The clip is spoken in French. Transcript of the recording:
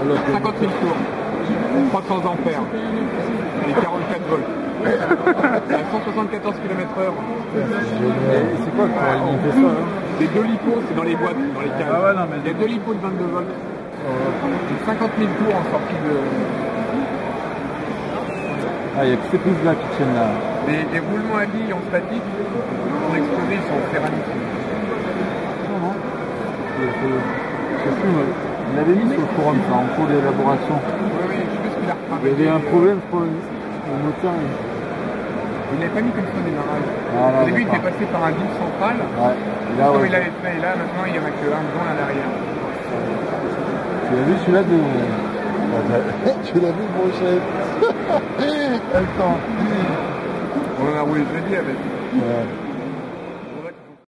50 000 tours, 300 ampères et 44 volts. À 174 km/h. C'est quoi pour alimenter ça hein? Les 2 lipos, c'est dans les boîtes, dans les cases. Ah ouais, non, mais... Il y a 2 lipos de 22 volts. 50 000 tours en sortie de... Ah, il y a que ces prises là qui tiennent là. Les roulements à billes en statique, sont exposés, ils sont en céramique. Non, non. Je sais plus, il l'avait mis sur le forum, ça, en cours d'élaboration. Oui, je sais plus ce qu'il a retravaillé. Il y avait un problème, je crois, le moteur. Il n'avait pas mis comme ça au démarrage. Ah, là, au début, il était passé par un bille central. Ouais. Là, Comme ouais. il avait fait, et là, maintenant, il n'y en a qu'un devant à l'arrière. Tu l'as vu celui-là de... Tu l'as vu, mon chef? Attends. On en a roulé jeudi avec. Ouais.